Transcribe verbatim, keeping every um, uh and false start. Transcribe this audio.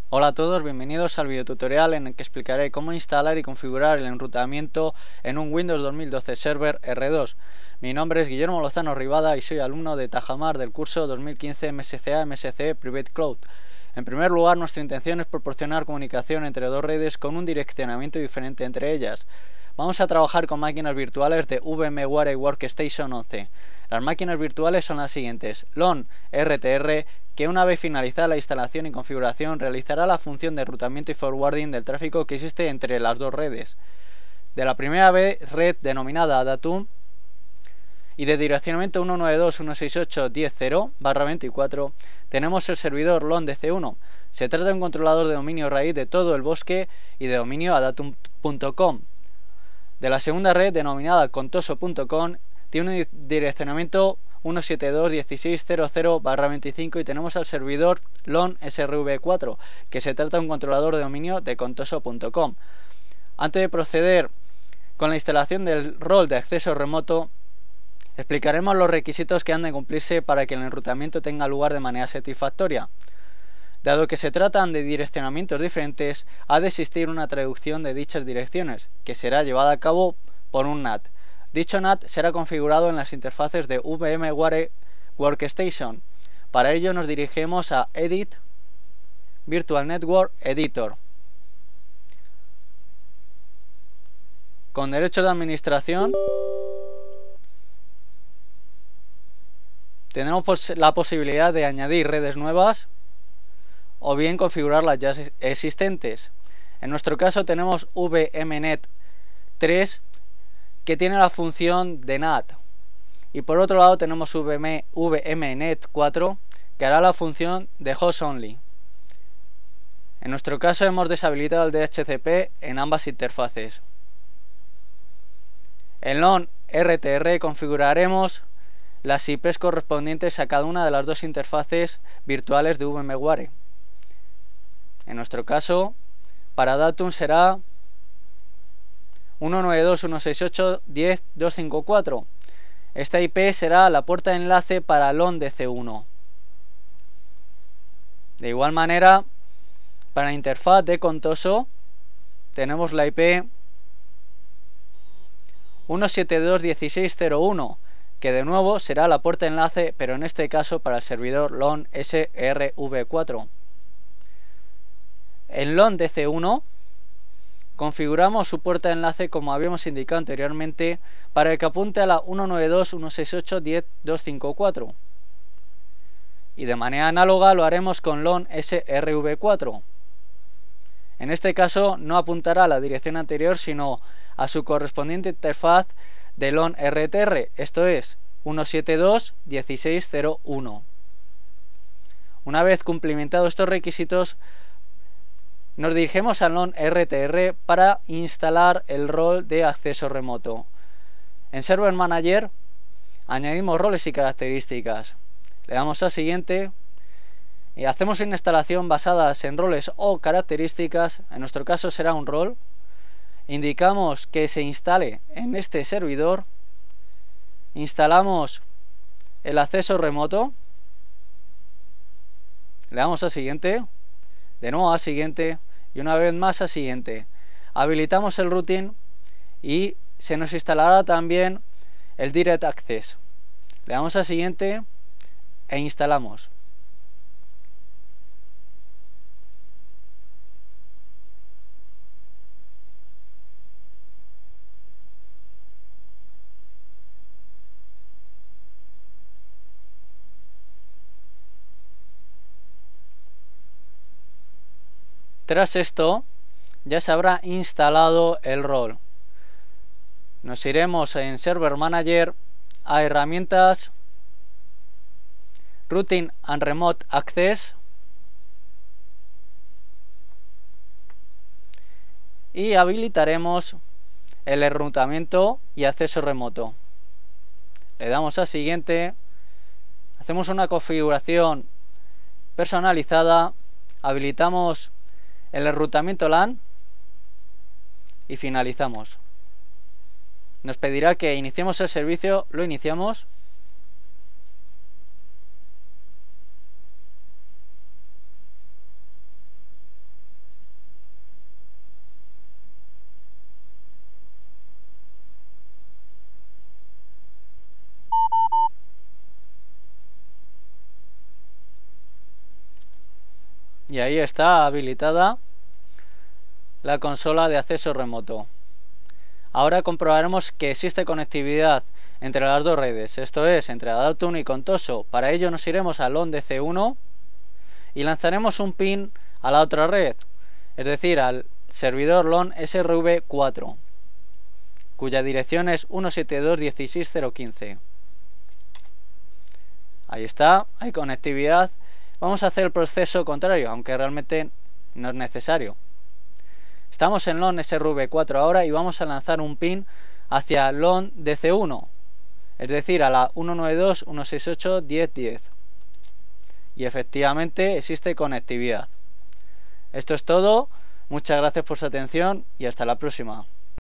Hola a todos, bienvenidos al videotutorial en el que explicaré cómo instalar y configurar el enrutamiento en un Windows dos mil doce Server R dos. Mi nombre es Guillermo Lozano Rivada y soy alumno de Tajamar del curso dos mil quince M S C A M S C Private Cloud. En primer lugar, nuestra intención es proporcionar comunicación entre dos redes con un direccionamiento diferente entre ellas. Vamos a trabajar con máquinas virtuales de VMware Workstation once. Las máquinas virtuales son las siguientes: LON R T R, que una vez finalizada la instalación y configuración realizará la función de enrutamiento y forwarding del tráfico que existe entre las dos redes. De la primera red, denominada Datum, y de direccionamiento uno nueve dos punto uno seis ocho punto diez punto cero barra veinticuatro, tenemos el servidor LON D C uno. Se trata de un controlador de dominio raíz de todo el bosque y de dominio a datum punto com. De la segunda red, denominada contoso punto com, tiene un direccionamiento uno siete dos punto dieciséis punto cero cero barra veinticinco y tenemos al servidor LON S R V cuatro, que se trata de un controlador de dominio de contoso punto com. Antes de proceder con la instalación del rol de acceso remoto, explicaremos los requisitos que han de cumplirse para que el enrutamiento tenga lugar de manera satisfactoria. Dado que se tratan de direccionamientos diferentes, ha de existir una traducción de dichas direcciones, que será llevada a cabo por un N A T. Dicho N A T será configurado en las interfaces de VMware Workstation. Para ello nos dirigimos a Edit, Virtual Network Editor. Con derecho de administración, tenemos la posibilidad de añadir redes nuevas o bien configurar las ya existentes. En nuestro caso tenemos VMnet tres, que tiene la función de N A T, y por otro lado tenemos VMnet cuatro, que hará la función de Host Only. En nuestro caso hemos deshabilitado el D H C P en ambas interfaces. En LON R T R configuraremos las I Pes correspondientes a cada una de las dos interfaces virtuales de VMware. En nuestro caso, para Datum será uno nueve dos punto uno seis ocho punto diez punto doscientos cincuenta y cuatro. Esta I P será la puerta de enlace para LON D C uno. De igual manera, para la interfaz de Contoso tenemos la I P uno siete dos punto dieciséis punto cero uno, que de nuevo será la puerta de enlace, pero en este caso para el servidor LON S R V cuatro. En LON D C uno configuramos su puerta de enlace como habíamos indicado anteriormente para que apunte a la uno nueve dos punto uno seis ocho punto diez punto doscientos cincuenta y cuatro. Y de manera análoga lo haremos con LON S R V cuatro. En este caso no apuntará a la dirección anterior, sino a su correspondiente interfaz de LON R T R, esto es uno siete dos punto dieciséis punto cero uno. Una vez cumplimentados estos requisitos, nos dirigimos a LON R T R para instalar el rol de acceso remoto. En Server Manager añadimos roles y características. Le damos a Siguiente y hacemos una instalación basada en roles o características. En nuestro caso será un rol. Indicamos que se instale en este servidor. Instalamos el acceso remoto. Le damos a Siguiente. De nuevo a Siguiente. Y una vez más a Siguiente. Habilitamos el routing y se nos instalará también el Direct Access. Le damos a Siguiente e instalamos. Tras esto, ya se habrá instalado el rol. Nos iremos en Server Manager a Herramientas, Routing and Remote Access y habilitaremos el enrutamiento y acceso remoto. Le damos a Siguiente, hacemos una configuración personalizada, habilitamos el enrutamiento LAN y finalizamos. Nos pedirá que iniciemos el servicio, lo iniciamos. Y ahí está habilitada la consola de acceso remoto. Ahora comprobaremos que existe conectividad entre las dos redes, esto es, entre Adapto uno y Contoso. Para ello nos iremos al LON D C uno y lanzaremos un pin a la otra red, es decir, al servidor LON S R V cuatro, cuya dirección es uno siete dos punto dieciséis punto cero quince. Ahí está, hay conectividad. Vamos a hacer el proceso contrario, aunque realmente no es necesario. Estamos en LON S R V cuatro ahora y vamos a lanzar un pin hacia LON D C uno, es decir, a la uno nueve dos punto uno seis ocho punto diez punto diez. Y efectivamente existe conectividad. Esto es todo, muchas gracias por su atención y hasta la próxima.